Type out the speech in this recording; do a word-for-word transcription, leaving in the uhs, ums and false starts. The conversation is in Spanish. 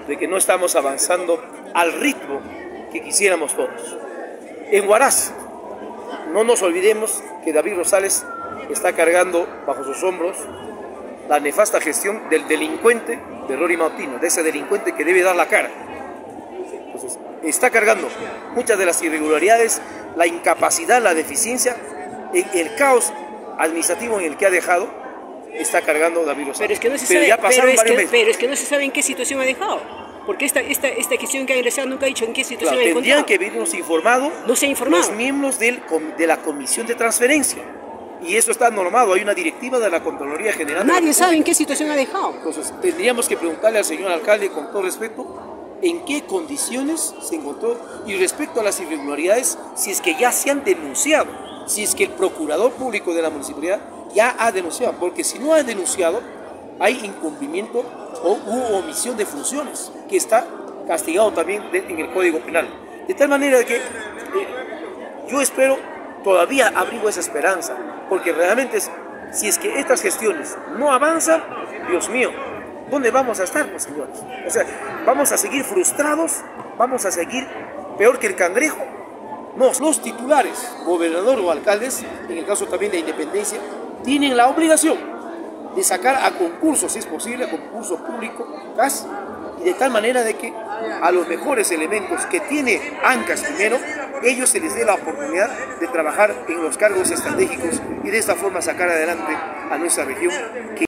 de que no estamos avanzando al ritmo que quisiéramos todos. En Huaraz, no nos olvidemos que David Rosales está cargando bajo sus hombros la nefasta gestión del delincuente de Rory Mautino, de ese delincuente que debe dar la cara. Entonces, está cargando muchas de las irregularidades, la incapacidad, la deficiencia, el, el caos administrativo en el que ha dejado, está cargando David Rosales. Pero es que no se pero sabe, ya pasaron pero es varios que, meses. pero es que no se sabe en qué situación ha dejado. Porque esta, esta, esta gestión que ha ingresado nunca ha dicho en qué situación Claro, ha tendrían encontrado. que habernos informado, No se ha informado. los miembros del, de la comisión de transferencia. Y eso está normado, hay una directiva de la Contraloría General. Nadie sabe en qué situación ha dejado. Entonces, tendríamos que preguntarle al señor alcalde, con todo respeto, en qué condiciones se encontró y respecto a las irregularidades, si es que ya se han denunciado, si es que el procurador público de la municipalidad ya ha denunciado, porque si no ha denunciado, hay incumplimiento o u omisión de funciones, que está castigado también de, en el Código Penal. De tal manera que eh, yo espero, todavía abrigo esa esperanza, porque realmente es, si es que estas gestiones no avanzan, Dios mío, ¿dónde vamos a estar, pues, señores? O sea, vamos a seguir frustrados, vamos a seguir peor que el cangrejo. No, los titulares, gobernador o alcaldes, en el caso también de Independencia, tienen la obligación de sacar a concurso, si es posible, a concurso público, C A S, y de tal manera de que a los mejores elementos que tiene ANCAS primero, ellos se les dé la oportunidad de trabajar en los cargos estratégicos y de esta forma sacar adelante a nuestra región. Que